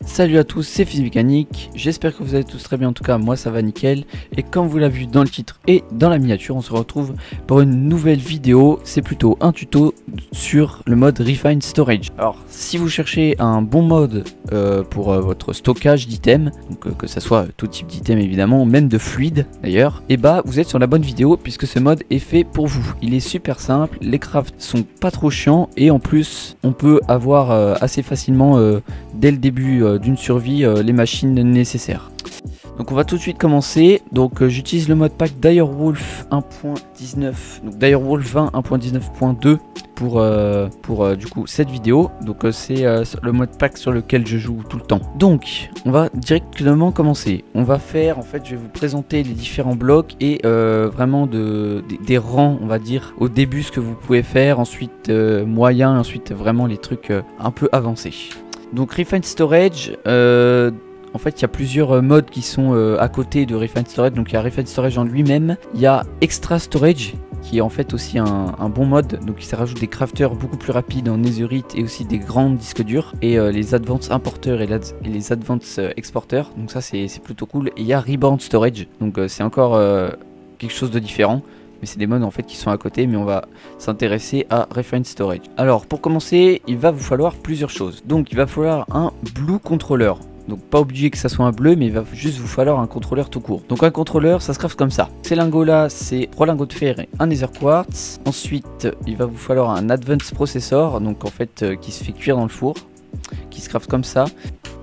Salut à tous, c'est Physmécanique, j'espère que vous allez tous très bien, en tout cas moi ça va nickel. Et comme vous l'avez vu dans le titre et dans la miniature, on se retrouve pour une nouvelle vidéo. C'est plutôt un tuto sur le mode Refine Storage. Alors si vous cherchez un bon mode pour votre stockage d'items, donc que ça soit tout type d'item évidemment, même de fluide d'ailleurs, et bah vous êtes sur la bonne vidéo puisque ce mode est fait pour vous. Il est super simple, les crafts sont pas trop chiants et en plus on peut avoir assez facilement dès le début d'une survie les machines nécessaires. Donc on va tout de suite commencer. Donc j'utilise le mode pack Direwolf 1.19, donc Direwolf 20 1.19.2 pour du coup cette vidéo. Donc c'est le mode pack sur lequel je joue tout le temps. Donc on va directement commencer. On va faire, en fait je vais vous présenter les différents blocs et vraiment des rangs, on va dire au début ce que vous pouvez faire, ensuite moyen, ensuite vraiment les trucs un peu avancés. Donc Refine Storage, en fait il y a plusieurs modes qui sont à côté de Refine Storage. Donc il y a Refine Storage en lui-même, il y a Extra Storage qui est en fait aussi un bon mode. Donc il rajoute des crafters beaucoup plus rapides en Netherite et aussi des grands disques durs, et les Advanced Importers et les Advanced Exporters, donc ça c'est plutôt cool. Et il y a Reborn Storage, donc c'est encore quelque chose de différent. Mais c'est des modes en fait qui sont à côté, mais on va s'intéresser à Refine Storage. Alors pour commencer, il va vous falloir plusieurs choses. Donc il va falloir un Blue Controller. Donc pas obligé que ça soit un bleu, mais il va juste vous falloir un contrôleur tout court. Donc un contrôleur, ça se craft comme ça. Ces lingots là, c'est 3 lingots de fer et un Nether Quartz. Ensuite, il va vous falloir un Advanced Processor, donc en fait qui se fait cuire dans le four, qui se craft comme ça.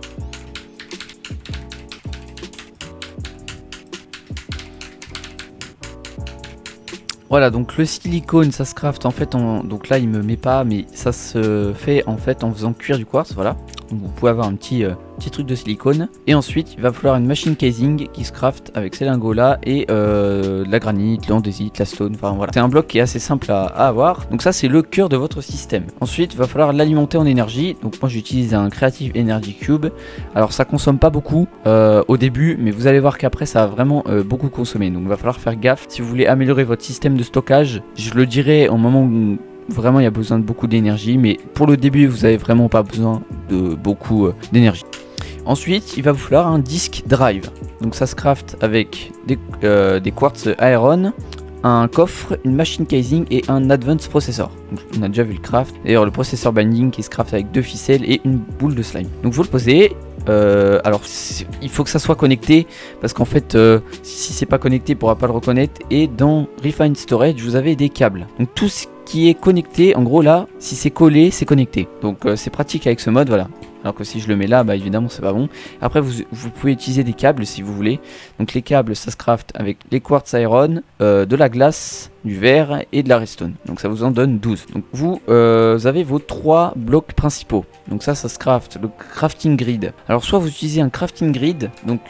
Voilà, donc le silicone ça se craft en fait donc là il me met pas, mais ça se fait en fait en faisant cuire du quartz, voilà. Donc vous pouvez avoir un petit truc de silicone. Et ensuite il va falloir une machine casing qui se craft avec ces lingots là et de la granite, l'andésite, la stone, enfin voilà. C'est un bloc qui est assez simple à avoir. Donc ça c'est le cœur de votre système. Ensuite il va falloir l'alimenter en énergie. Donc moi j'utilise un Creative Energy Cube. Alors ça consomme pas beaucoup au début, mais vous allez voir qu'après ça va vraiment beaucoup consommer. Donc il va falloir faire gaffe si vous voulez améliorer votre système de stockage. Je le dirai au moment où vraiment il y a besoin de beaucoup d'énergie, mais pour le début vous avez vraiment pas besoin de beaucoup d'énergie. Ensuite il va vous falloir un disque drive. Donc ça se craft avec des quartz iron, un coffre, une machine casing et un advanced processor. Donc, on a déjà vu le craft. D'ailleurs le processor binding qui se craft avec 2 ficelles et une boule de slime. Donc vous le posez. Alors il faut que ça soit connecté, parce qu'en fait si c'est pas connecté, il pourra pas le reconnaître. Et dans Refine Storage vous avez des câbles, donc tout ce qui est connecté, en gros là, si c'est collé c'est connecté. Donc c'est pratique avec ce mode, voilà. Alors que si je le mets là, bah évidemment c'est pas bon. Après vous pouvez utiliser des câbles si vous voulez. Donc les câbles ça se craft avec les quartz iron, de la glace, du verre et de la redstone. Donc ça vous en donne 12. Donc vous avez vos 3 blocs principaux. Donc ça se craft, le crafting grid. Alors soit vous utilisez un crafting grid, donc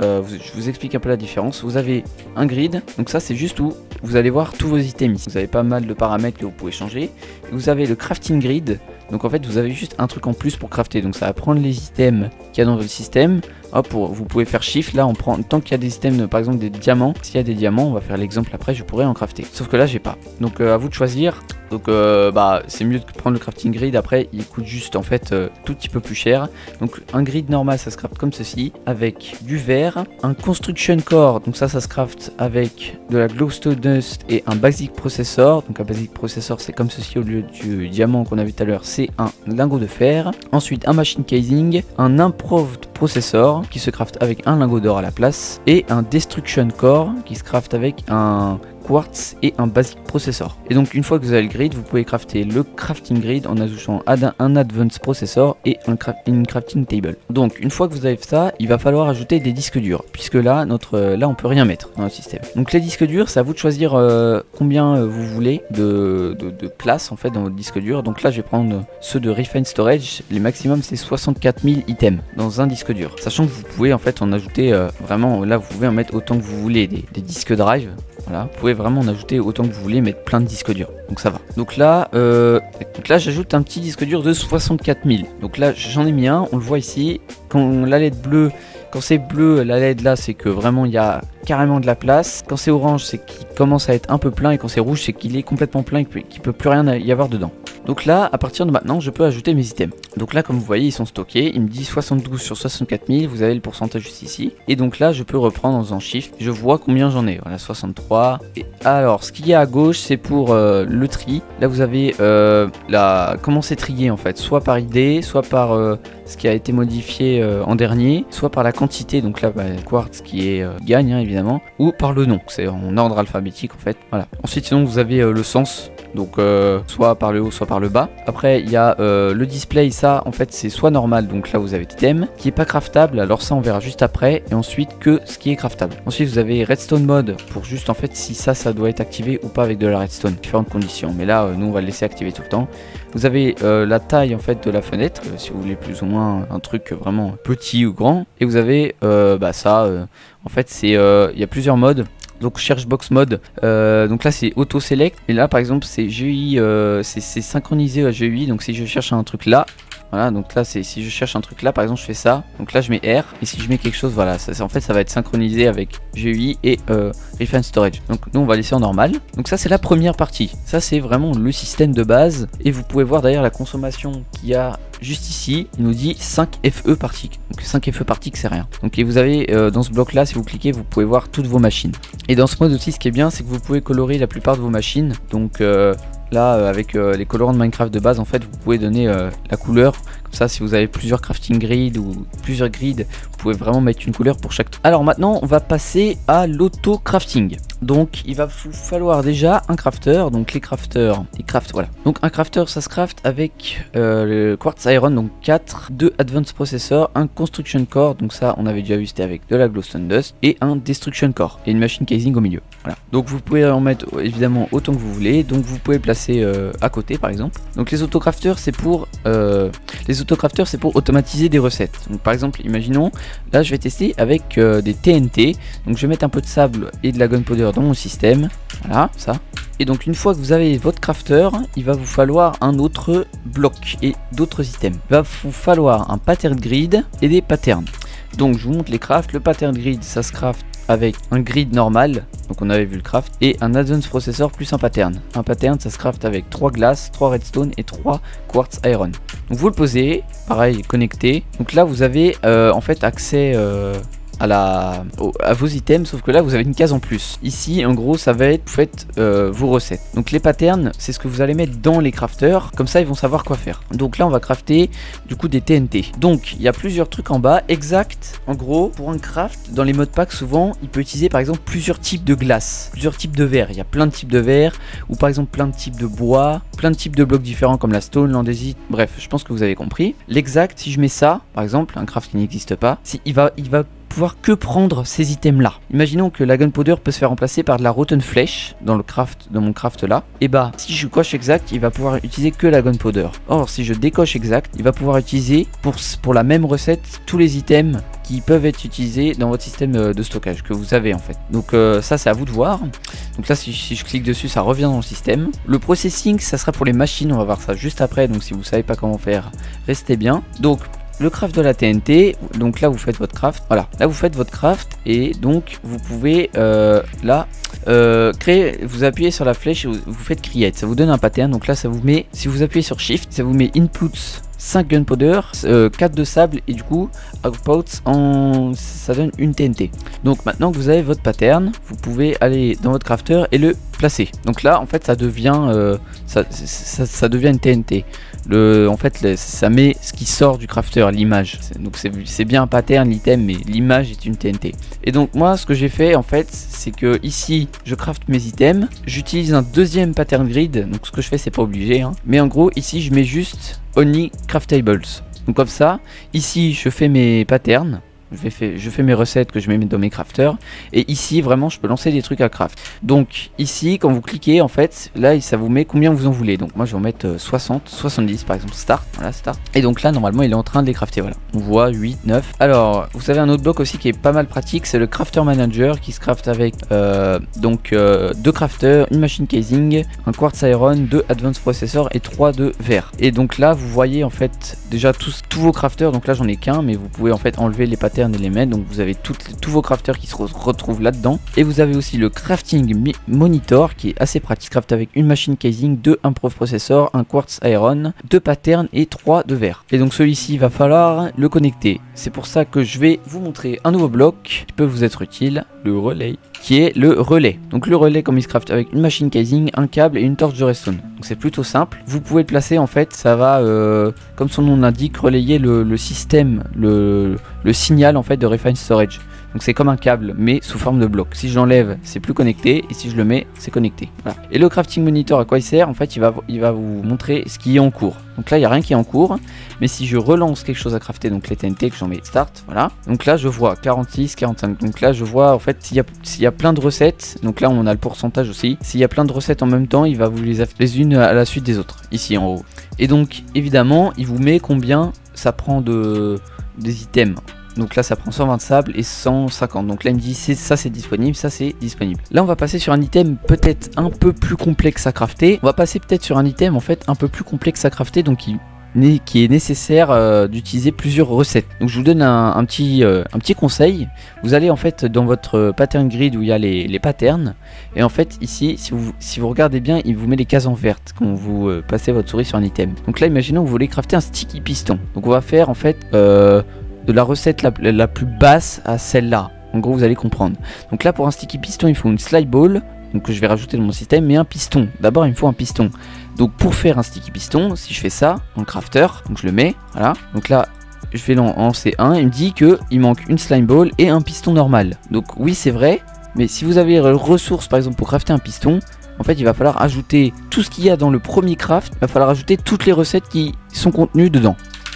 je vous explique un peu la différence. Vous avez un grid, donc ça c'est juste où vous allez voir tous vos items ici. Vous avez pas mal de paramètres que vous pouvez changer. Et vous avez le crafting grid, donc en fait vous avez juste un truc en plus pour crafter. Donc ça va prendre les items qu'il y a dans votre système. Hop, vous pouvez faire shift, là on prend, tant qu'il y a des items, par exemple des diamants, s'il y a des diamants, on va faire l'exemple après, je pourrais en crafter. Sauf que là j'ai pas. Donc à vous de choisir. Donc bah c'est mieux de prendre le crafting grid. Après il coûte juste en fait tout petit peu plus cher. Donc un grid normal ça se craft comme ceci, avec du verre, un construction core, donc ça se craft avec de la glowstone dust et un basic processor. Donc un basic processor c'est comme ceci, au lieu du diamant qu'on a vu tout à l'heure c'est un lingot de fer. Ensuite un machine casing, un improved processor qui se craft avec un lingot d'or à la place, et un destruction core qui se craft avec un quartz et un basic processor. Et donc une fois que vous avez le grid, vous pouvez crafter le crafting grid en ajoutant un advanced processor et une crafting table. Donc une fois que vous avez fait ça, il va falloir ajouter des disques durs, puisque là on peut rien mettre dans le système. Donc les disques durs, c'est à vous de choisir combien vous voulez de place en fait dans votre disque dur. Donc là je vais prendre ceux de Refine Storage. Les maximum c'est 64 000 items dans un disque dur, sachant que vous pouvez en fait en ajouter vraiment, là vous pouvez en mettre autant que vous voulez, des disques drive. Voilà, vous pouvez vraiment en ajouter autant que vous voulez, mettre plein de disques durs, donc ça va. Donc là j'ajoute un petit disque dur de 64 000. Donc là j'en ai mis un, on le voit ici. Quand la LED bleue, quand c'est bleu, la LED là c'est que vraiment il y a carrément de la place. Quand c'est orange c'est qu'il commence à être un peu plein, et quand c'est rouge c'est qu'il est complètement plein et qu'il peut plus rien y avoir dedans. Donc là, à partir de maintenant, je peux ajouter mes items. Donc là, comme vous voyez, ils sont stockés. Il me dit 72 sur 64 000. Vous avez le pourcentage juste ici. Et donc là, je peux reprendre en faisant Shift. Je vois combien j'en ai. Voilà, 63. Et alors, ce qu'il y a à gauche, c'est pour le tri. Là, vous avez comment c'est trié en fait. Soit par idée, soit par ce qui a été modifié en dernier, soit par la quantité. Donc là, Quartz qui est gagne, hein, évidemment. Ou par le nom. C'est en ordre alphabétique en fait. Voilà. Ensuite, sinon, vous avez le sens. Donc soit par le haut, soit par le bas. Après, il y a le display. Ça, en fait, c'est soit normal. Donc là, vous avez item qui est pas craftable. Alors ça, on verra juste après. Et ensuite, que ce qui est craftable. Ensuite, vous avez redstone mode pour juste en fait si ça doit être activé ou pas avec de la redstone. Différentes conditions. Mais là, nous, on va le laisser activer tout le temps. Vous avez la taille en fait de la fenêtre, si vous voulez plus ou moins un truc vraiment petit ou grand. Et vous avez en fait, c'est il y a plusieurs modes. Donc cherche box mode, donc là c'est auto select et là par exemple c'est GUI, c'est synchronisé à GUI. Donc si je cherche un truc là, voilà, donc là c'est si je cherche un truc là par exemple je fais ça, donc là je mets R et si je mets quelque chose, voilà, en fait ça va être synchronisé avec GUI et Refine Storage. Donc nous on va laisser en normal. Donc ça c'est la première partie, ça c'est vraiment le système de base et vous pouvez voir d'ailleurs la consommation qu'il y a juste ici. Il nous dit 5 FE par tick, donc 5 FE par tick c'est rien. Donc et vous avez dans ce bloc là, si vous cliquez, vous pouvez voir toutes vos machines. Et dans ce mode aussi, ce qui est bien, c'est que vous pouvez colorer la plupart de vos machines. Donc là, avec les colorants de Minecraft de base, en fait, vous pouvez donner la couleur. Comme ça, si vous avez plusieurs crafting grids ou plusieurs grids, vous pouvez vraiment mettre une couleur pour chaque. Alors maintenant, on va passer à l'auto crafting. Donc il va vous falloir déjà un crafter. Donc les crafters, voilà. Donc un crafter, ça se craft avec le quartz iron, donc 4, 2 advanced processor, un construction core, donc ça on avait déjà vu, c'était avec de la glowstone dust, et un destruction core et une machine casing au milieu. Voilà. Donc vous pouvez en mettre évidemment autant que vous voulez. Donc vous pouvez le placer à côté par exemple. Donc les autocrafters, c'est pour automatiser des recettes. Donc par exemple, imaginons là je vais tester avec des TNT. Donc je vais mettre un peu de sable et de la gunpowder dans mon système, voilà ça. Et donc une fois que vous avez votre crafter, il va vous falloir un autre bloc et d'autres items. Il va vous falloir un pattern grid et des patterns. Donc je vous montre les crafts. Le pattern grid, ça se craft avec un grid normal, donc on avait vu le craft, et un advanced processor plus un pattern. Un pattern, ça se craft avec 3 glaces, 3 redstone et 3 quartz iron. Donc vous le posez, pareil, connecté. Donc là vous avez en fait accès à vos items, sauf que là vous avez une case en plus. Ici en gros ça va être, vous faites vos recettes. Donc les patterns, c'est ce que vous allez mettre dans les crafters, comme ça ils vont savoir quoi faire. Donc là on va crafter du coup des TNT. Donc il y a plusieurs trucs en bas. Exact, en gros pour un craft, dans les modpacks souvent il peut utiliser par exemple plusieurs types de glace, plusieurs types de verre. Il y a plein de types de verre, ou par exemple plein de types de bois, plein de types de blocs différents comme la stone, l'andésite, bref je pense que vous avez compris. L'exact, si je mets ça par exemple, un craft qui n'existe pas, si il va pouvoir que prendre ces items là. Imaginons que la gunpowder peut se faire remplacer par de la rotten flesh dans mon craft là. Et bah si je coche exact, il va pouvoir utiliser que la gunpowder. Or si je décoche exact, il va pouvoir utiliser pour la même recette tous les items qui peuvent être utilisés dans votre système de stockage que vous avez en fait. Donc ça c'est à vous de voir. Donc là si je clique dessus, ça revient dans le système. Le processing, ça sera pour les machines, on va voir ça juste après. Donc si vous savez pas comment faire, restez bien. Donc le craft de la TNT, donc là vous faites votre craft, voilà, là vous faites votre craft et donc vous pouvez créer, vous appuyez sur la flèche et vous faites create, ça vous donne un pattern. Donc là ça vous met, si vous appuyez sur shift, ça vous met inputs 5 gunpowder, 4 de sable et du coup outputs ça donne une TNT. Donc maintenant que vous avez votre pattern, vous pouvez aller dans votre crafter et le placer. Donc là en fait ça devient ça devient une TNT. En fait ça met ce qui sort du crafter, l'image. Donc c'est bien un pattern l'item, mais l'image est une TNT. Et donc moi ce que j'ai fait en fait, c'est que ici je craft mes items, j'utilise un deuxième pattern grid. Donc ce que je fais c'est pas obligé hein. Mais en gros ici je mets juste only craftables. Donc comme ça, ici je fais mes patterns, je fais mes recettes que je mets dans mes crafters, et ici vraiment je peux lancer des trucs à craft. Donc ici quand vous cliquez en fait, là ça vous met combien vous en voulez. Donc moi je vais en mettre 60, 70 par exemple, start, voilà start. Et donc là normalement il est en train de les crafter, voilà. On voit 8, 9. Alors vous avez un autre bloc aussi qui est pas mal pratique, c'est le crafter manager qui se craft avec 2 crafters, une machine casing, un quartz iron, 2 advanced processor et 3 de verre. Et donc là vous voyez en fait déjà tous vos crafters. Donc là j'en ai qu'un, mais vous pouvez en fait enlever les patterns pattern element, donc vous avez tous vos crafters qui se retrouvent là-dedans. Et vous avez aussi le crafting monitor qui est assez pratique, craft avec une machine casing, 2 improve processor, un quartz iron, 2 patterns et 3 de verre. Et donc celui-ci, il va falloir le connecter. C'est pour ça que je vais vous montrer un nouveau bloc qui peut vous être utile, le relais, qui est le relais. Donc le relais, comme il se craft avec une machine casing, un câble et une torche de redstone. Donc c'est plutôt simple. Vous pouvez le placer, en fait, ça va, comme son nom l'indique, relayer le système, le signal en fait de Refined Storage. Donc c'est comme un câble mais sous forme de bloc. Si je l'enlève, c'est plus connecté, et si je le mets, c'est connecté. Voilà. Et le crafting monitor, à quoi il sert? En fait, il va vous montrer ce qui est en cours. Donc là, il n'y a rien qui est en cours, mais si je relance quelque chose à crafter, donc les TNT, que j'en mets start, voilà. Donc là, je vois 46, 45. Donc là, je vois en fait s'il y a plein de recettes. Donc là, on a le pourcentage aussi. S'il y a plein de recettes en même temps, il va vous les unes à la suite des autres, ici en haut. Et donc, évidemment, il vous met combien ça prend des items. Donc là ça prend 120 sable et 150. Donc là il me dit ça c'est disponible, ça c'est disponible. Là on va passer sur un item peut-être un peu plus complexe à crafter. On va passer peut-être sur un item en fait un peu plus complexe à crafter, donc qui est nécessaire d'utiliser plusieurs recettes. Donc je vous donne un petit conseil. Vous allez en fait dans votre pattern grid où il y a les patterns, et en fait ici si vous regardez bien, il vous met les cases en verte quand vous passez votre souris sur un item. Donc là imaginons que vous voulez crafter un sticky piston. Donc on va faire en fait de la recette la plus basse à celle-là. En gros vous allez comprendre. Donc là pour un sticky piston il faut une slide ball, donc que je vais rajouter dans mon système, mais un piston. D'abord il me faut un piston. Donc pour faire un sticky piston, si je fais ça en crafter, donc je le mets, voilà. Donc là je vais en C1, il me dit que il manque une slime ball et un piston normal. Donc oui c'est vrai, mais si vous avez ressources par exemple pour crafter un piston, en fait il va falloir ajouter tout ce qu'il y a dans le premier craft, il va falloir ajouter toutes les recettes qui sont contenues dedans.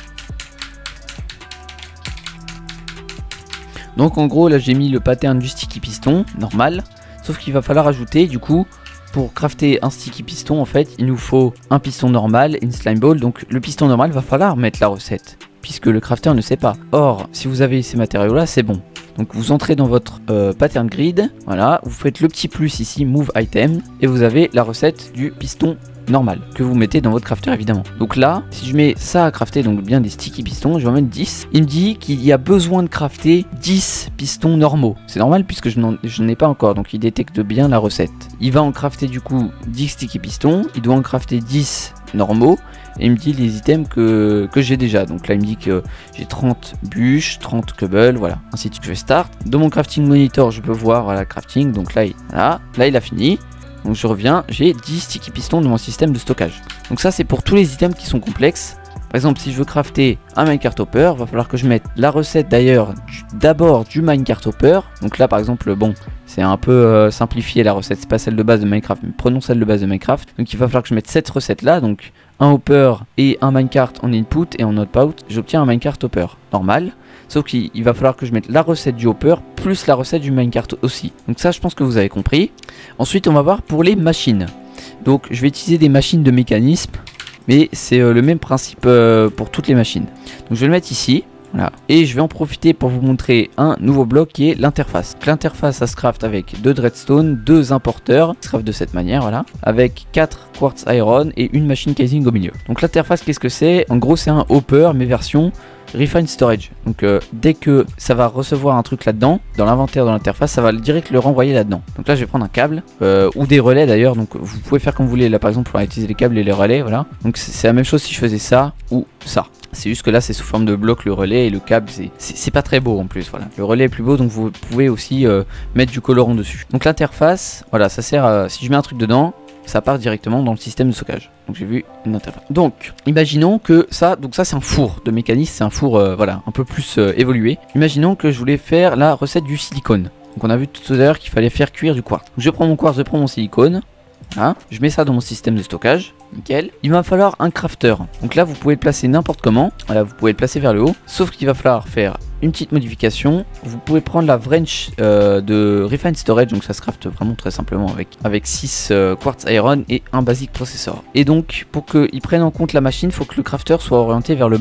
Donc en gros là j'ai mis le pattern du sticky piston normal, sauf qu'il va falloir ajouter du coup, pour crafter un sticky piston en fait il nous faut un piston normal et une slime ball. Donc le piston normal va falloir mettre la recette puisque le crafter ne sait pas. Or si vous avez ces matériaux là c'est bon. Donc vous entrez dans votre pattern grid, voilà, vous faites le petit plus ici, move item, et vous avez la recette du piston normal que vous mettez dans votre crafter évidemment. Donc là, si je mets ça à crafter, donc bien des sticky pistons, je vais en mettre 10. Il me dit qu'il y a besoin de crafter 10 pistons normaux. C'est normal puisque je n'en ai pas encore, donc il détecte bien la recette. Il va en crafter du coup 10 sticky pistons, il doit en crafter 10 normaux. Et il me dit les items que j'ai déjà. Donc là il me dit que j'ai 30 bûches, 30 cobbles, voilà, ainsi de suite. Je vais start. Dans mon crafting monitor je peux voir, voilà, crafting. Donc là il a fini. Donc je reviens, j'ai 10 sticky pistons dans mon système de stockage. Donc ça c'est pour tous les items qui sont complexes. Par exemple si je veux crafter un minecart hopper, va falloir que je mette la recette d'ailleurs d'abord du minecart hopper. Donc là par exemple bon, c'est un peu simplifié la recette, c'est pas celle de base de Minecraft, mais prenons celle de base de Minecraft. Donc il va falloir que je mette cette recette là, donc un hopper et un minecart en input, et en output j'obtiens un minecart hopper normal. Sauf qu'il va falloir que je mette la recette du hopper plus la recette du minecart aussi. Donc ça je pense que vous avez compris. Ensuite on va voir pour les machines. Donc je vais utiliser des machines de mécanisme, mais c'est le même principe pour toutes les machines. Donc je vais le mettre ici. Voilà. Et je vais en profiter pour vous montrer un nouveau bloc qui est l'interface. L'interface ça se craft avec 2 redstone, 2 importeurs, ça se craft de cette manière, voilà, avec 4 quartz iron et une machine casing au milieu. Donc l'interface qu'est-ce que c'est? En gros c'est un hopper mais version Refined Storage. Donc dès que ça va recevoir un truc là-dedans, dans l'inventaire de l'interface, ça va direct le renvoyer là-dedans. Donc là je vais prendre un câble, ou des relais d'ailleurs, donc vous pouvez faire comme vous voulez. Là par exemple on va utiliser les câbles et les relais, voilà. Donc c'est la même chose si je faisais ça ou ça. C'est juste que là c'est sous forme de bloc le relais, et le câble c'est pas très beau en plus, voilà. Le relais est plus beau, donc vous pouvez aussi mettre du colorant dessus. Donc l'interface, voilà, ça sert à, si je mets un truc dedans, ça part directement dans le système de stockage. Donc j'ai vu une interface. Donc imaginons que ça, donc ça c'est un four de mécanisme, c'est un four voilà, un peu plus évolué. Imaginons que je voulais faire la recette du silicone. Donc on a vu tout à l'heure qu'il fallait faire cuire du quartz. Donc je prends mon quartz, je prends mon silicone. Hein, je mets ça dans mon système de stockage, nickel. Il va falloir un crafter. Donc là vous pouvez le placer n'importe comment. Voilà, vous pouvez le placer vers le haut. Sauf qu'il va falloir faire une petite modification. Vous pouvez prendre la wrench de Refined Storage. Donc ça se crafte vraiment très simplement avec 6 quartz iron et un basic processor. Et donc pour qu'il prenne en compte la machine, il faut que le crafter soit orienté vers le bas.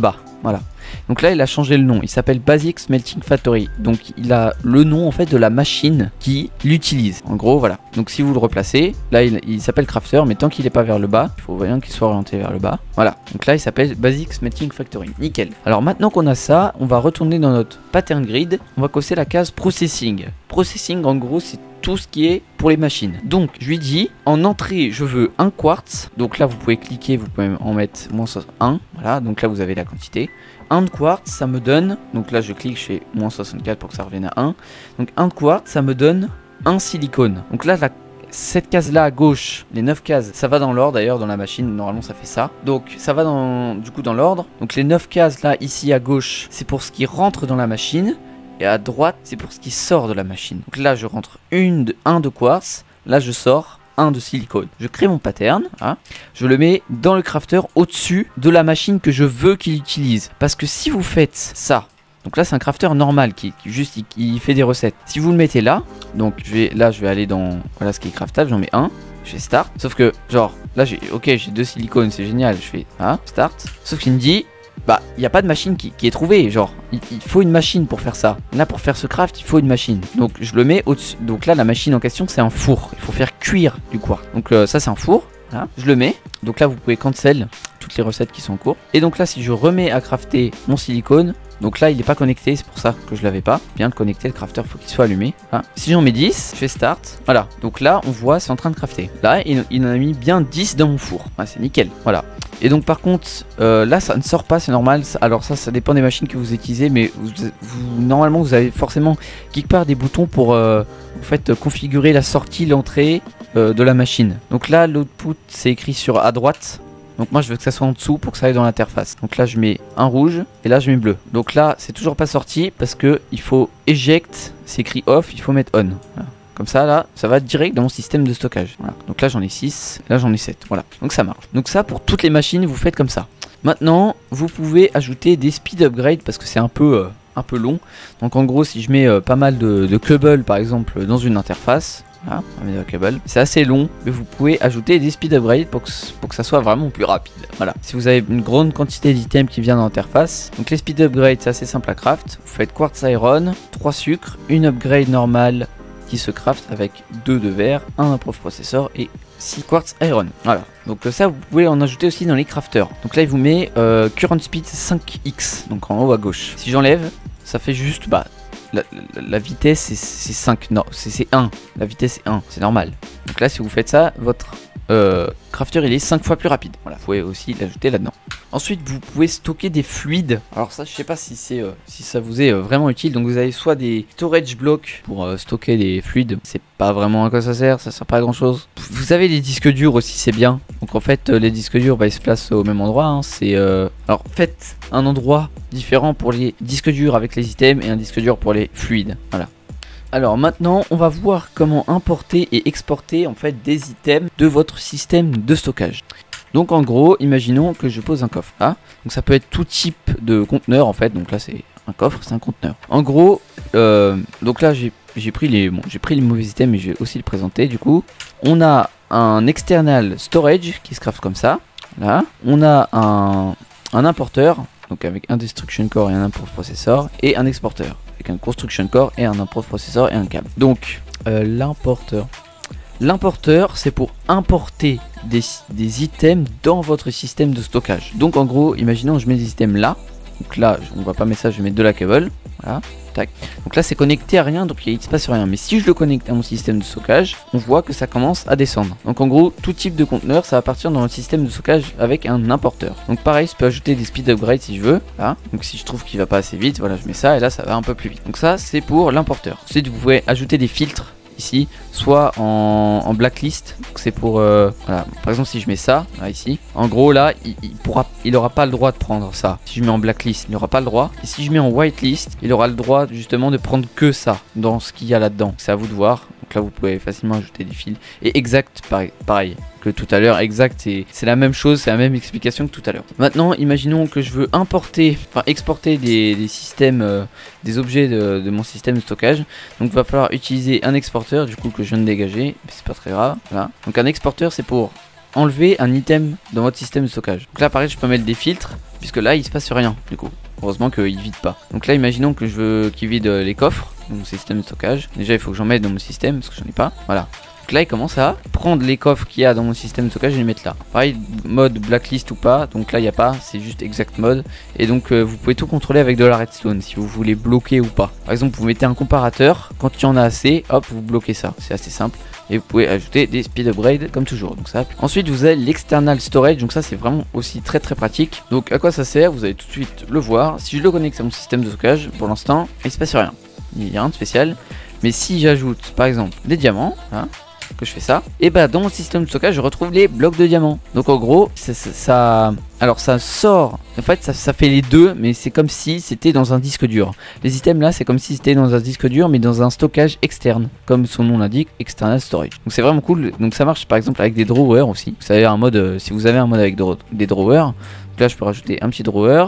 Voilà. Donc là il a changé le nom, il s'appelle Basic Smelting Factory. Donc il a le nom en fait de la machine qui l'utilise. En gros voilà. Donc si vous le replacez, là il s'appelle Crafter, mais tant qu'il n'est pas vers le bas, il faut bien qu'il soit orienté vers le bas. Voilà. Donc là il s'appelle Basic Smelting Factory. Nickel. Alors maintenant qu'on a ça, on va retourner dans notre pattern grid. On va cocher la case Processing. Processing en gros c'est tout ce qui est pour les machines. Donc je lui dis en entrée je veux un quartz. Donc là vous pouvez cliquer, vous pouvez en mettre -1. Voilà, donc là vous avez la quantité. 1 de quartz ça me donne, donc là je clique, je fais -64 pour que ça revienne à 1. Donc 1 de quartz ça me donne un silicone. Donc là cette case là à gauche, les 9 cases, ça va dans l'ordre d'ailleurs dans la machine, normalement ça fait ça. Donc ça va du coup dans l'ordre. Donc les 9 cases là ici à gauche, c'est pour ce qui rentre dans la machine. Et à droite, c'est pour ce qui sort de la machine. Donc là, je rentre 1 de quartz. Là, je sors 1 de silicone. Je crée mon pattern. Hein, je le mets dans le crafter au-dessus de la machine que je veux qu'il utilise. Parce que si vous faites ça, donc là, c'est un crafter normal qui juste il fait des recettes. Si vous le mettez là, donc je vais aller dans voilà ce qui est craftable. J'en mets 1. Je fais start. Sauf que, genre, là, j'ai 2 silicones. C'est génial. Je fais start. Sauf qu'il me dit. Bah, il n'y a pas de machine qui est trouvée, genre, il faut une machine pour faire ça. Là, pour faire ce craft, il faut une machine. Donc, je le mets au-dessus. Donc là, la machine en question, c'est un four. Il faut faire cuire du quartz. Donc, ça, c'est un four. Voilà. Je le mets. Donc là, vous pouvez cancel toutes les recettes qui sont en cours. Et donc là, si je remets à crafter mon silicone, donc là, il n'est pas connecté, c'est pour ça que je l'avais pas. Bien le connecter, le crafter, il faut qu'il soit allumé. Voilà. Si j'en mets 10, je fais start. Voilà, donc là, on voit, c'est en train de crafter. Là, il en a mis bien 10 dans mon four. Voilà, c'est nickel. Voilà. Et donc par contre, là, ça ne sort pas, c'est normal. Alors ça dépend des machines que vous utilisez, mais normalement, vous avez forcément quelque part des boutons pour en fait, configurer la sortie, l'entrée de la machine. Donc là, l'output, c'est écrit sur à droite. Donc moi je veux que ça soit en dessous pour que ça aille dans l'interface. Donc là je mets un rouge et là je mets bleu. Donc là c'est toujours pas sorti parce que il faut eject, c'est écrit off, il faut mettre on. Voilà. Comme ça là, ça va direct dans mon système de stockage. Voilà. Donc là j'en ai 6, là j'en ai 7. Voilà, donc ça marche. Donc ça pour toutes les machines vous faites comme ça. Maintenant vous pouvez ajouter des speed upgrade parce que c'est un peu long. Donc en gros si je mets pas mal de cubble par exemple dans une interface. Voilà, on met le cable. C'est assez long, mais vous pouvez ajouter des speed upgrades pour que ça soit vraiment plus rapide. Voilà. Si vous avez une grande quantité d'items qui vient dans l'interface, donc les speed upgrades c'est assez simple à craft. Vous faites quartz iron, 3 sucres, une upgrade normale qui se craft avec 2 de verre, un improve processor et 6 quartz iron. Voilà. Donc ça vous pouvez en ajouter aussi dans les crafters. Donc là il vous met current speed 5x, donc en haut à gauche. Si j'enlève, ça fait juste la vitesse c'est 5, non c'est 1, la vitesse c'est 1, c'est normal. Donc là si vous faites ça, votre crafter il est 5 fois plus rapide. Voilà, vous pouvez aussi l'ajouter là-dedans. Ensuite vous pouvez stocker des fluides. Alors ça je sais pas si ça vous est vraiment utile. Donc vous avez soit des storage blocks pour stocker des fluides. C'est pas vraiment à quoi ça sert pas à grand chose. Vous avez des disques durs aussi, c'est bien. Donc en fait les disques durs ils se placent au même endroit. Hein. Alors faites un endroit différent pour les disques durs avec les items et un disque dur pour les fluides. Voilà. Alors maintenant on va voir comment importer et exporter en fait des items de votre système de stockage. Donc en gros imaginons que je pose un coffre là. Donc ça peut être tout type de conteneur en fait. Donc là c'est un coffre, c'est un conteneur. En gros donc là j'ai pris les mauvais items mais je vais aussi le présenter du coup. On a un external storage qui se craft comme ça. Là on a un importeur. Donc avec un destruction core et un improve processor et un exporteur avec un construction core et un improve processor et un câble. Donc l'importeur c'est pour importer des items dans votre système de stockage. Donc en gros imaginons je mets des items là. Donc là on va pas mettre ça, je vais mettre de la cable. Voilà. Tac. Donc là c'est connecté à rien, donc il ne se passe rien. Mais si je le connecte à mon système de stockage, on voit que ça commence à descendre. Donc en gros, tout type de conteneur, ça va partir dans le système de stockage avec un importeur. Donc pareil, je peux ajouter des speed upgrades si je veux. Là. Donc si je trouve qu'il va pas assez vite, voilà, je mets ça et là ça va un peu plus vite. Donc ça c'est pour l'importeur. Ensuite vous pouvez ajouter des filtres ici, soit en blacklist, c'est pour voilà. Par exemple si je mets ça là, ici, en gros là il aura pas le droit de prendre ça. Si je mets en blacklist il n'aura pas le droit, et si je mets en whitelist il aura le droit justement de prendre que ça dans ce qu'il y a là dedans. C'est à vous de voir. Donc là vous pouvez facilement ajouter des fils. Et exact pareil que tout à l'heure, exact c'est la même chose, c'est la même explication que tout à l'heure. Maintenant imaginons que je veux exporter des systèmes, des objets de mon système de stockage. Donc il va falloir utiliser un exporteur du coup que je viens de dégager, mais c'est pas très grave. Voilà. Donc un exporteur c'est pour enlever un item dans votre système de stockage. Donc là pareil je peux mettre des filtres. puisque là il se passe rien du coup. Heureusement qu'il vide pas. Donc là imaginons que je veux qu'il vide les coffres, donc mon système de stockage. Déjà il faut que j'en mette dans mon système parce que j'en ai pas. Voilà. Donc là il commence à prendre les coffres qu'il y a dans mon système de stockage et les mettre là. Pareil, mode blacklist ou pas, donc là il n'y a pas, c'est juste exact mode. Et donc vous pouvez tout contrôler avec de la redstone si vous voulez bloquer ou pas. Par exemple vous mettez un comparateur, quand il y en a assez, hop vous bloquez ça, c'est assez simple. Et vous pouvez ajouter des speed upgrades comme toujours, donc ça. Ensuite vous avez l'external storage, donc ça c'est vraiment aussi très pratique. Donc à quoi ça sert, vous allez tout de suite le voir. Si je le connecte à mon système de stockage, pour l'instant il se passe rien, il n'y a rien de spécial. Mais si j'ajoute par exemple des diamants, hein, que je fais ça, et bah dans mon système de stockage je retrouve les blocs de diamants. Donc en gros alors ça sort, en fait ça fait les deux, mais c'est comme si c'était dans un disque dur. Les items là c'est comme si c'était dans un disque dur mais dans un stockage externe, comme son nom l'indique, external storage. Donc c'est vraiment cool. Donc ça marche par exemple avec des drawers aussi. Vous savez un mode, si vous avez un mode avec des drawers, donc là je peux rajouter un petit drawer,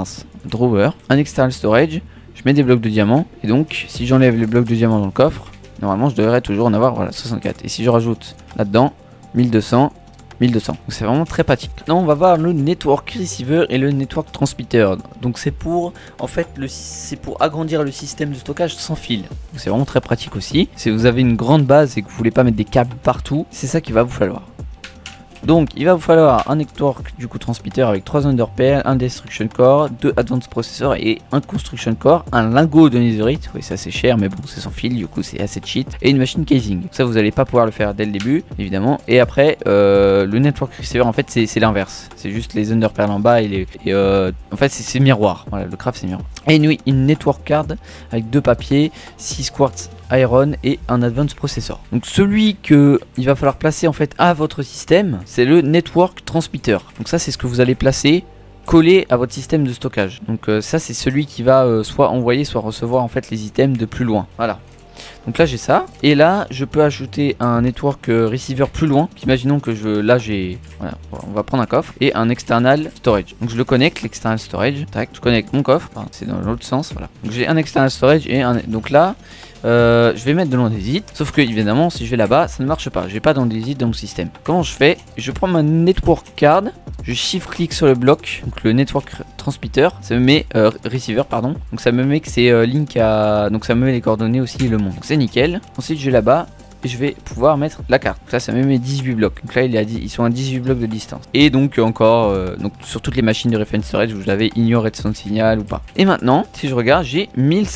un external storage, je mets des blocs de diamants, et donc si j'enlève les blocs de diamants dans le coffre, normalement je devrais toujours en avoir, voilà, 64. Et si je rajoute là-dedans 1200, 1200. Donc c'est vraiment très pratique. Maintenant on va voir le network receiver et le network transmitter. Donc c'est pour, en fait, c'est pour agrandir le système de stockage sans fil. Donc c'est vraiment très pratique aussi. Si vous avez une grande base et que vous voulez pas mettre des câbles partout, c'est ça qu'il va vous falloir. Donc il va vous falloir un network du coup transmitter avec 3 underpair, un destruction core, 2 advanced processors et un construction core, un lingot de netherite, oui c'est assez cher mais bon c'est sans fil du coup c'est assez cheat, et une machine casing. Ça vous n'allez pas pouvoir le faire dès le début évidemment. Et après le network receiver en fait c'est l'inverse, c'est juste les underpair en bas et en fait c'est miroir, voilà le craft c'est miroir. Et une network card avec 2 papiers, 6 quartz iron et un advanced processor. Donc celui que il va falloir placer en fait à votre système, c'est le network transmitter. Donc ça c'est ce que vous allez placer collé à votre système de stockage. Donc ça c'est celui qui va soit envoyer soit recevoir en fait les items de plus loin. Voilà. Donc là j'ai ça, et là je peux ajouter un network receiver plus loin. Imaginons que voilà, on va prendre un coffre et un external storage. Donc je le connecte, l'external storage, tac, je connecte mon coffre, enfin, c'est dans l'autre sens, voilà. Donc j'ai un external storage et donc là je vais mettre de l'andésite, sauf que évidemment si je vais là-bas ça ne marche pas, j'ai pas d'andésite dans mon système. Comment je fais? Je prends ma network card, je shift click sur le bloc, donc le network transmitter, ça me met receiver pardon, donc ça me met que c'est link à, donc ça me met les coordonnées aussi et le monde, donc c'est nickel. Ensuite je vais là-bas et je vais pouvoir mettre la carte. Donc là ça me met 18 blocs. Donc là ils sont à 18 blocs de distance. Et donc encore donc sur toutes les machines de reference storage vous l'avez ignore redstone signal ou pas. Et maintenant si je regarde j'ai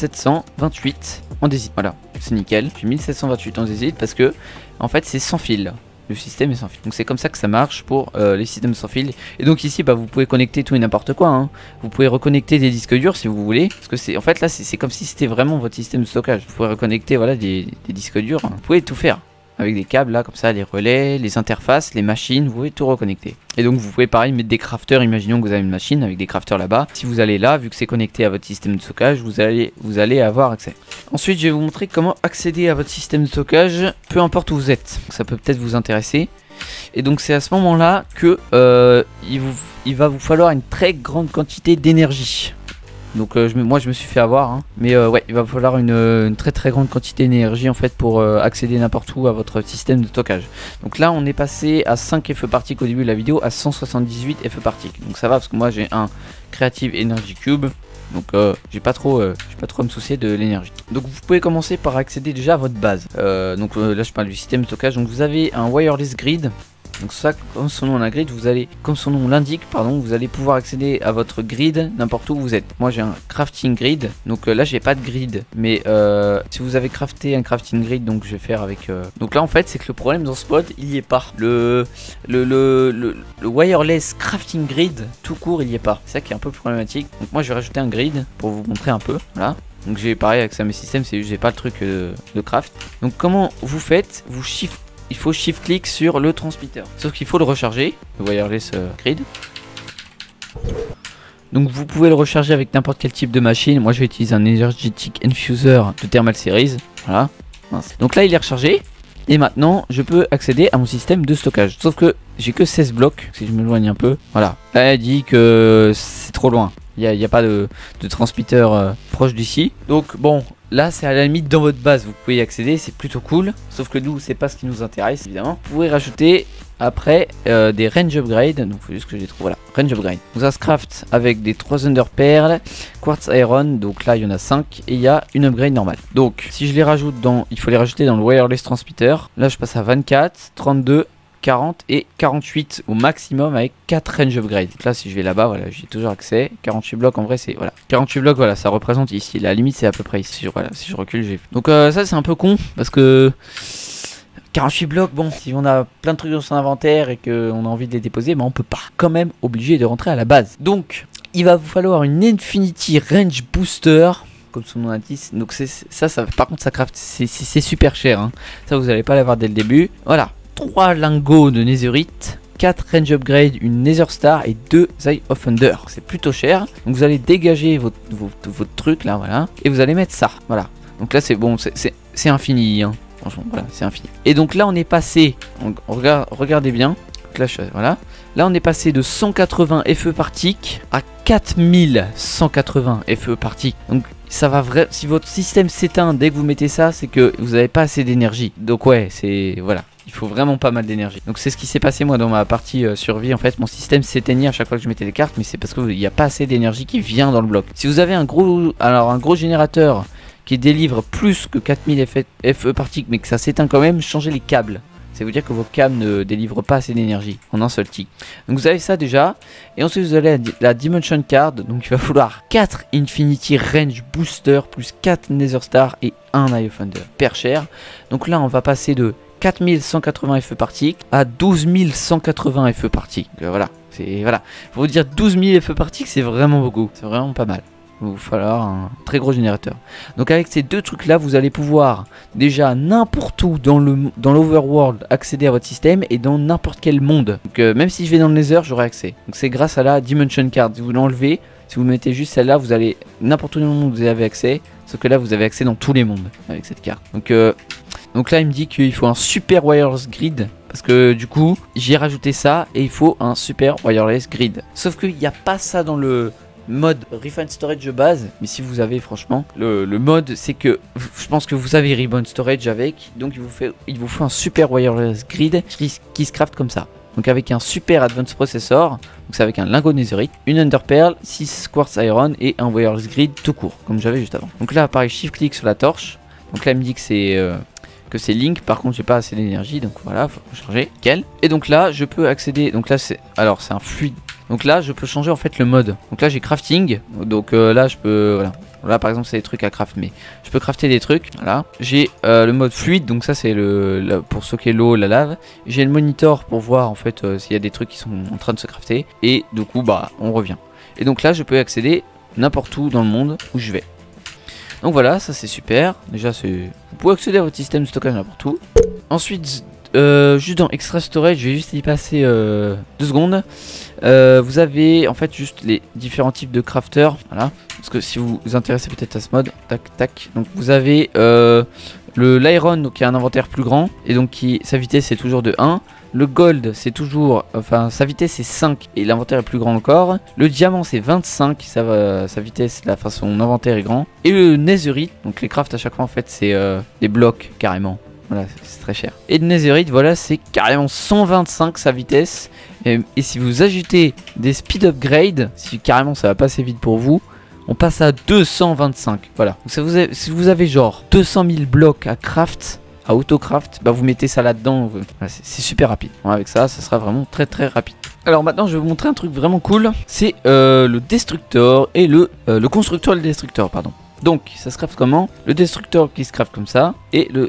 1728 andésite. Voilà, c'est nickel. J'ai 1728 andésite parce que en fait c'est sans fil. Le système est sans fil. Donc c'est comme ça que ça marche pour les systèmes sans fil. Et donc ici bah, vous pouvez connecter tout et n'importe quoi hein. Vous pouvez reconnecter des disques durs si vous voulez. Parce que c'est en fait là c'est comme si c'était vraiment votre système de stockage. Vous pouvez reconnecter voilà des disques durs hein. Vous pouvez tout faire. Avec des câbles là comme ça, les relais, les interfaces, les machines, vous pouvez tout reconnecter. Et donc vous pouvez pareil mettre des crafters, imaginons que vous avez une machine avec des crafters là-bas. Si vous allez là, vu que c'est connecté à votre système de stockage, vous allez avoir accès. Ensuite je vais vous montrer comment accéder à votre système de stockage, peu importe où vous êtes. Ça peut peut-être vous intéresser. Et donc c'est à ce moment là que il va vous falloir une très grande quantité d'énergie. Donc moi je me suis fait avoir hein. Mais ouais il va falloir une très grande quantité d'énergie en fait pour accéder n'importe où à votre système de stockage. Donc là on est passé à 5 FE partiques au début de la vidéo à 178 FE partiques. Donc ça va parce que moi j'ai un Creative Energy Cube. Donc j'ai pas trop à me soucier de l'énergie. Donc vous pouvez commencer par accéder déjà à votre base. Donc là je parle du système de stockage. Donc vous avez un wireless grid. Donc ça, comme son nom l'indique, comme son nom l'indique, pardon, vous allez pouvoir accéder à votre grid n'importe où vous êtes. Moi j'ai un crafting grid, donc là j'ai pas de grid, mais si vous avez crafté un crafting grid, donc je vais faire avec. Donc là en fait c'est que le problème dans ce mode il y est pas. Le wireless crafting grid tout court il y est pas. C'est ça qui est un peu problématique. Donc moi je vais rajouter un grid pour vous montrer un peu. Voilà. Donc j'ai pareil avec ça mes systèmes, c'est juste j'ai pas le truc de craft. Donc comment vous faites? Il faut shift click sur le transmetteur. Sauf qu'il faut le recharger, le wireless grid. Donc vous pouvez le recharger avec n'importe quel type de machine. Moi je vais utiliser un Energetic Infuser de Thermal Series. Voilà. Donc là il est rechargé. Et maintenant je peux accéder à mon système de stockage. Sauf que j'ai que 16 blocs. Si je m'éloigne un peu. Voilà. Là elle dit que c'est trop loin. Il n'y a pas de transmetteur proche d'ici. Donc bon. là c'est à la limite dans votre base, vous pouvez y accéder, c'est plutôt cool. Sauf que nous c'est pas ce qui nous intéresse évidemment. Vous pouvez rajouter après des range upgrade, donc faut juste que je les trouve, voilà, range upgrade. Donc ça se craft avec des 3 Under Pearl, Quartz Iron, donc là il y en a 5 et il y a une upgrade normale. Donc si je les rajoute dans, il faut les rajouter dans le wireless transmitter. Là je passe à 24, 32, 40 et 48 au maximum avec 4 range upgrade. Donc là si je vais là-bas, voilà, j'ai toujours accès. 48 blocs en vrai c'est, voilà, 48 blocs, voilà, ça représente ici, la limite c'est à peu près ici, voilà, si je recule j'ai. Donc ça c'est un peu con parce que 48 blocs, bon, si on a plein de trucs dans son inventaire et qu'on a envie de les déposer, mais on peut pas. Quand même obligé de rentrer à la base. Donc, il va vous falloir une Infinity Range Booster, comme son nom l'indique. Donc ça, par contre, ça craft, c'est super cher. Hein. Ça, vous n'allez pas l'avoir dès le début. Voilà, 3 lingots de Netherite, 4 Range Upgrade, une Nether Star et 2 Eye of Thunder. C'est plutôt cher. Donc vous allez dégager votre truc là, voilà, et vous allez mettre ça. Voilà. Donc là, c'est bon, c'est infini. Hein. Franchement, voilà, c'est infini. Et donc là, on est passé, regardez bien, donc là, voilà. Là, on est passé de 180 FE par tick à 4180 FE par tick. Donc ça va vraiment, si votre système s'éteint dès que vous mettez ça, c'est que vous n'avez pas assez d'énergie. Donc ouais, c'est, voilà. Il faut vraiment pas mal d'énergie. Donc c'est ce qui s'est passé moi dans ma partie survie. En fait mon système s'éteignait à chaque fois que je mettais les cartes. Mais c'est parce qu'il n'y a pas assez d'énergie qui vient dans le bloc. Si vous avez un gros générateur qui délivre plus que 4000 FE par tick mais que ça s'éteint quand même, changez les câbles. C'est vous dire que vos câbles ne délivrent pas assez d'énergie en un seul tick. Donc vous avez ça déjà. Et ensuite vous avez la Dimension Card. Donc il va falloir 4 Infinity Range Booster plus 4 Nether Star et 1 Eye of Thunder. Hyper cher. Donc là on va passer de 4180 FE par tick à 12180 FE par tick. Voilà. Voilà. Pour vous dire 12000 FE par tick, c'est vraiment beaucoup. C'est vraiment pas mal. Il va vous falloir un très gros générateur. Donc avec ces deux trucs là, vous allez pouvoir déjà n'importe où dans l'overworld accéder à votre système et dans n'importe quel monde. Donc même si je vais dans le Nether, j'aurai accès. Donc c'est grâce à la Dimension Card. Si vous l'enlevez, si vous mettez juste celle-là, vous allez n'importe où dans le monde vous avez accès. Sauf que là vous avez accès dans tous les mondes avec cette carte. Donc là il me dit qu'il faut un super wireless grid. Parce que du coup j'ai rajouté ça et il faut un super wireless grid. Sauf qu'il n'y a pas ça dans le mode Refined Storage de base. Mais si vous avez franchement le mode, c'est que je pense que vous avez Refined Storage avec. Donc il vous faut un super wireless grid qui se craft comme ça. Donc avec un super Advanced Processor. Donc c'est avec un lingot Netherite, une Ender Pearl, 6 Quartz Iron et un wireless grid tout court comme j'avais juste avant. Donc là pareil, shift click sur la torche. Donc là il me dit que c'est Link, par contre j'ai pas assez d'énergie, donc voilà, faut charger, nickel. Et donc là je peux accéder, donc là c'est un fluide. Donc là je peux changer en fait le mode. Donc là j'ai crafting, donc là je peux, voilà. Là par exemple c'est des trucs à craft, mais je peux crafter des trucs, voilà. J'ai le mode fluide, donc ça c'est pour stocker l'eau, la lave. J'ai le monitor pour voir en fait s'il y a des trucs qui sont en train de se crafter. Et du coup bah on revient. Et donc là je peux accéder n'importe où dans le monde où je vais. Donc voilà, ça c'est super. Déjà vous pouvez accéder à votre système de stockage n'importe où. Ensuite, juste dans Extra Storage, je vais juste y passer 2 secondes. Vous avez en fait juste les différents types de crafters. Voilà. Parce que si vous vous intéressez peut-être à ce mode, tac tac. Donc vous avez l'Iron, donc qui a un inventaire plus grand. Et donc sa vitesse c'est toujours de 1. Le gold c'est toujours, enfin sa vitesse c'est 5 et l'inventaire est plus grand encore. Le diamant c'est 25, sa vitesse, son inventaire est grand. Et le netherite, donc les crafts à chaque fois en fait c'est des blocs carrément. Voilà, c'est très cher. Et le netherite, voilà, c'est carrément 125 sa vitesse. Et si vous ajoutez des speed upgrade, si carrément ça va passer vite pour vous, on passe à 225. Voilà. Donc si vous avez genre 200 000 blocs à craft, à autocraft, bah vous mettez ça là-dedans. Voilà, c'est super rapide. Voilà, avec ça sera vraiment très très rapide. Alors maintenant je vais vous montrer un truc vraiment cool. C'est le destructeur et le constructeur et le destructeur, pardon. Donc ça se craft comment? Le destructeur qui se craft comme ça et le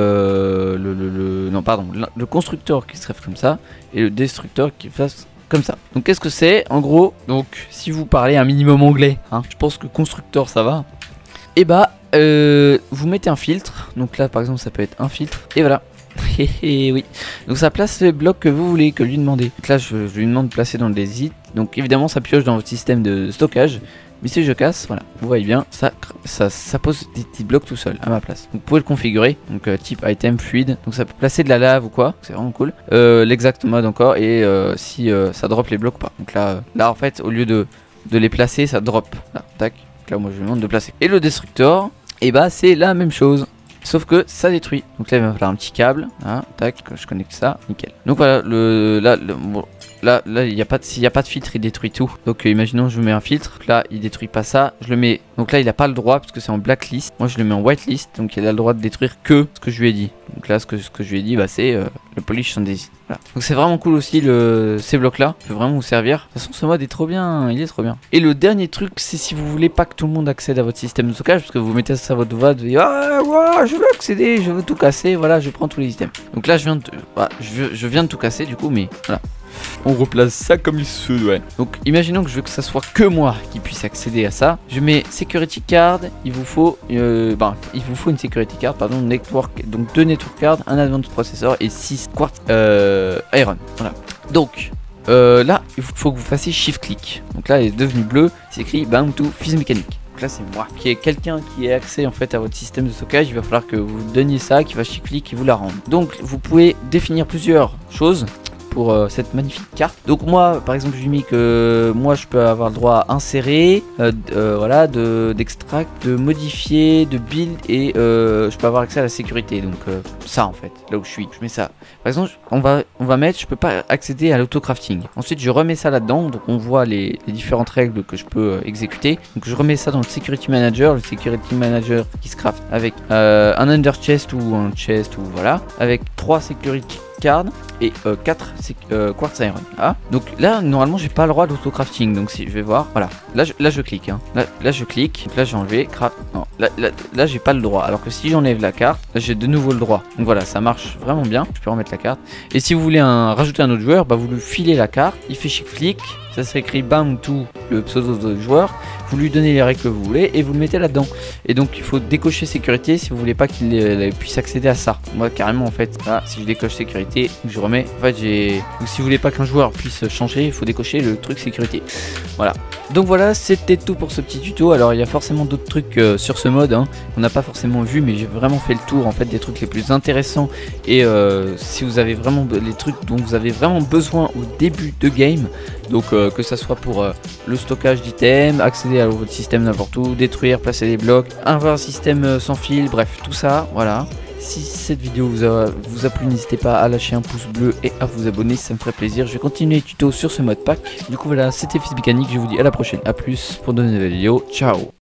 constructeur qui se craft comme ça et le destructeur qui fasse comme ça. Donc qu'est-ce que c'est en gros? Donc si vous parlez un minimum anglais, hein, je pense que constructeur ça va. Et bah vous mettez un filtre. Donc là par exemple ça peut être un filtre et voilà. Et oui. Donc ça place les blocs que vous voulez, que lui demandez. Donc là je lui demande de placer dans le desit. Donc évidemment ça pioche dans votre système de stockage. Mais si je casse, voilà, vous voyez bien, ça pose des petits blocs tout seul à ma place. Donc, vous pouvez le configurer, donc type item fluide, donc ça peut placer de la lave ou quoi, c'est vraiment cool. L'exact mode encore, et si ça drop les blocs ou pas. Donc là en fait, au lieu de les placer, ça drop. Là, tac, là moi je lui demande de placer. Et le destructeur, et bah c'est la même chose. Sauf que ça détruit. Donc là il va falloir un petit câble. Hein, tac, je connecte ça, nickel. Donc voilà, là il n'y a pas de, s'il n'y a pas de filtre, il détruit tout. Donc imaginons je mets un filtre, là il détruit pas ça, je le mets. Donc là il n'a pas le droit parce que c'est en blacklist. Moi je le mets en whitelist, donc il a le droit de détruire que ce que je lui ai dit. Donc là ce que je lui ai dit, bah c'est le polish sans voilà. Donc c'est vraiment cool aussi ces blocs là, peut vraiment vous servir. De toute façon ce mode est trop bien, il est trop bien. Et le dernier truc, c'est si vous voulez pas que tout le monde accède à votre système de stockage, parce que vous mettez ça à votre voix, vous dites ah ouais, je veux accéder, je veux tout casser, voilà, je prends tous les items. Donc là je viens de tout casser du coup, mais voilà. On replace ça comme il se doit. Donc imaginons que je veux que ça soit que moi qui puisse accéder à ça. Je mets security card, il vous faut une security card, pardon, network, donc 2 network cards, un advanced processor et 6 quartz iron. Voilà. Donc là, il faut que vous fassiez shift click. Donc là, il est devenu bleu, c'est écrit bound to fuse mécanique. Donc là, c'est moi qui est quelqu'un qui ait accès en fait à votre système de stockage. Il va falloir que vous donniez ça, qui va shift click et vous la rendre. Donc vous pouvez définir plusieurs choses pour cette magnifique carte. Donc moi par exemple je lui ai mis que moi je peux avoir le droit à insérer, voilà, d'extract, de modifier, de build et je peux avoir accès à la sécurité. Donc ça en fait, là où je mets ça. Par exemple on va mettre, je peux pas accéder à l'autocrafting. Ensuite je remets ça là-dedans, donc on voit les différentes règles que je peux exécuter. Donc je remets ça dans le security manager qui se craft avec un under chest ou un chest ou voilà, avec 3 security cards et 4 quartz iron. Ah, donc là normalement j'ai pas le droit d'autocrafting, donc si je vais voir, voilà, là je clique hein. Là je clique, donc là j'ai enlevé craft, non, là j'ai pas le droit, alors que si j'enlève la carte, là j'ai de nouveau le droit. Donc voilà, ça marche vraiment bien, je peux remettre la carte. Et si vous voulez rajouter un autre joueur, bah vous lui filez la carte, il fait shift click, ça s'écrit bound to le pseudo de joueur, vous lui donnez les règles que vous voulez et vous le mettez là-dedans. Et donc il faut décocher sécurité si vous voulez pas qu'il puisse accéder à ça. Moi carrément en fait, là si je décoche sécurité, je remets, en fait donc si vous voulez pas qu'un joueur puisse changer, il faut décocher le truc sécurité. Voilà. Donc voilà, c'était tout pour ce petit tuto. Alors il y a forcément d'autres trucs sur ce mode hein, qu'on n'a pas forcément vu, mais j'ai vraiment fait le tour en fait des trucs les plus intéressants. Et si vous avez vraiment les trucs dont vous avez vraiment besoin au début de game, donc que ça soit pour le stockage d'items, accéder à votre système n'importe où, détruire, placer des blocs, avoir un système sans fil, bref tout ça, voilà. Si cette vidéo vous a plu, n'hésitez pas à lâcher un pouce bleu et à vous abonner, ça me ferait plaisir. Je vais continuer les tutos sur ce mode pack. Du coup voilà, c'était Fils Mécanique, je vous dis à la prochaine, à plus pour de nouvelles vidéos, ciao.